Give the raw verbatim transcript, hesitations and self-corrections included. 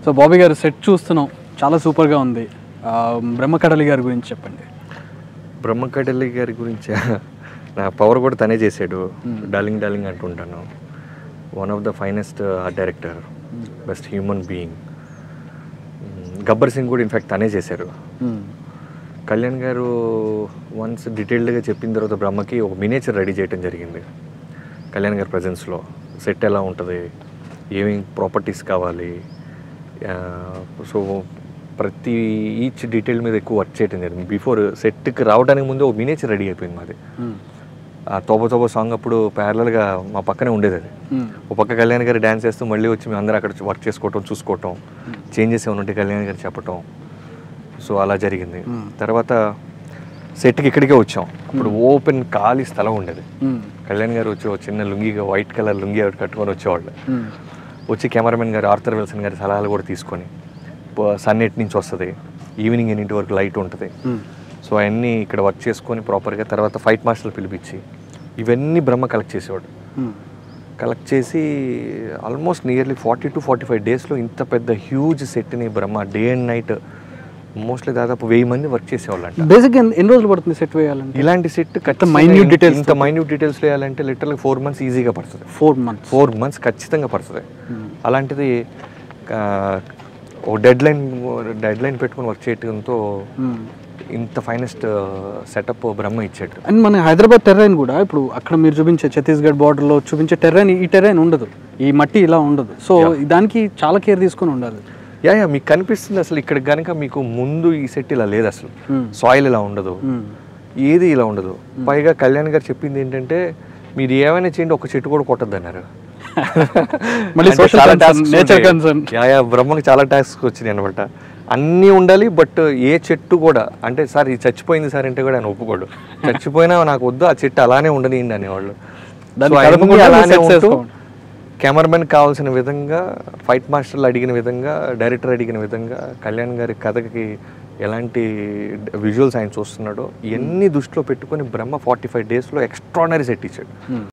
So Bobby గారు set చూస్తున్నాం, చాలా సూపర్గా ఉంది. బ్రహ్మ కడలి గారి గురించి చెప్పండి. బ్రహ్మ కడలి గారి గురించి నా పవర్ కూడా తనే చేశాడు. డార్లింగ్ డార్లింగ్ అంటుంటాను. One of the finest art director, best human being. Gabbar Singh కూడా ఇన్ఫ్యాక్ట్ తనే చేశారు. కళ్యాణ్ గారు వన్స్ డీటెయిల్డ్గా చెప్పిన తర్వాత బ్రహ్మకి ఒక మినేచర్ రెడీ చేయడం జరిగింది. కళ్యాణ్ గారి ప్రజెన్స్లో సెట్ ఎలా ఉంటుంది, ఏమేమి ప్రాపర్టీస్ కావాలి, సో ప్రతి ఈచ్ డీటెయిల్ మీద ఎక్కువ వర్క్ చేయడం జరిగింది. బిఫోర్ సెట్కి రావడానికి ముందు ఒక మినేచర్ రెడీ అయిపోయింది మాది. ఆ తోబ తోబ సాంగ్ అప్పుడు ప్యారలల్గా మా పక్కనే ఉండేది. అది ఒక పక్క కళ్యాణ్ గారు డ్యాన్స్ చేస్తూ మళ్ళీ వచ్చి మేము అందరూ అక్కడ వర్క్ చేసుకోవటం, చూసుకోవటం, చేంజెస్ ఏమైనా ఉంటే కళ్యాణ్ గారు చెప్పటం. సో అలా జరిగింది. తర్వాత సెట్కి ఇక్కడికే వచ్చాం. అప్పుడు ఓపెన్ ఖాళీ స్థలం ఉండేది. కళ్యాణ్ గారు వచ్చి ఒక చిన్న లుంగిగా వైట్ కలర్ లుంగి అవి కట్టుకొని వచ్చేవాళ్ళు. వచ్చి కెమెరామెన్ గారు ఆర్థర్ విల్సన్ గారి సలహాలు కూడా తీసుకొని, సన్ ఎయిట్ నుంచి వస్తుంది, ఈవినింగ్ ఎన్నింటి వరకు లైట్ ఉంటుంది, సో అవన్నీ ఇక్కడ వర్క్ చేసుకొని ప్రాపర్గా తర్వాత ఫైట్ మాస్టర్లు పిలిపించి ఇవన్నీ బ్రహ్మ కలెక్ట్ చేసేవాడు. కలెక్ట్ చేసి almost nearly forty to forty five డేస్లో ఇంత పెద్ద హ్యూజ్ సెట్ని Brahma day and night mostly దాదాపు వెయ్యి మంది వర్క్ చేసేవాళ్ళు అంట. బేసిక్గా ఎన్ని రోజులు పడుతుంది సెట్ వేయాలంటే? ఇలాంటి సెట్ మైన్యూట్ డీటెయిల్స్ ఇంత మైన్యూట్ డీటెయిల్స్ వేయాలంటే లిటరల్గా ఫోర్ మంత్స్ ఈజీగా పడుతుంది. ఫోర్ మంత్స్ ఫోర్ మంత్స్ ఖచ్చితంగా పడుతుంది. అలాంటిది ఓ డెడ్ లైన్ డెడ్ లైన్ పెట్టుకుని వర్క్ చేయడంతో ఇంత ఫైనెస్ట్ సెటప్ బ్రహ్మ ఇచ్చాడు. అండ్ మన హైదరాబాద్ టెర్రైన్ కూడా ఇప్పుడు అక్కడ మీరు చూపించే ఛత్తీస్గఢ్ బార్డర్లో చూపించే టెర్రైన్ ఈ టెర్రైన్ ఉండదు, ఈ మట్టి ఇలా ఉండదు. సో దానికి చాలా కేర్ తీసుకొని ఉండాలి. యా యా మీకు కనిపిస్తుంది అసలు ఇక్కడ కనుక మీకు ముందు ఈ సెట్ ఇలా లేదు, అసలు సాయిల్ ఇలా ఉండదు, ఏది ఇలా ఉండదు. పైగా కళ్యాణ్ గారు చెప్పింది ఏంటంటే మీరు ఏమైనా చేయండి ఒక చెట్టు కూడా కొట్టద్దు అన్నారు. బ్రహ్మకి చాలా టాస్క్ వచ్చింది అనమాట. అన్నీ ఉండాలి, బట్ ఏ చెట్టు కూడా అంటే సార్ ఇది చచ్చిపోయింది సార్ అంటే కూడా ఆయన ఒప్పుకోడు. చచ్చిపోయినా నాకు వద్దు, ఆ చెట్టు అలానే ఉండనియండి అనేవాళ్ళు. కెమెరామెన్ కావాల్సిన విధంగా, ఫైట్ మాస్టర్లు అడిగిన విధంగా, డైరెక్టర్ అడిగిన విధంగా, కళ్యాణ్ గారి కథకి ఎలాంటి విజువల్స్ ఆయన చూస్తున్నాడో ఇవన్నీ దృష్టిలో పెట్టుకొని బ్రహ్మ ఫార్టీ ఫైవ్ డేస్లో ఎక్స్ట్రాడనరీ సెట్ ఇచ్చాడు.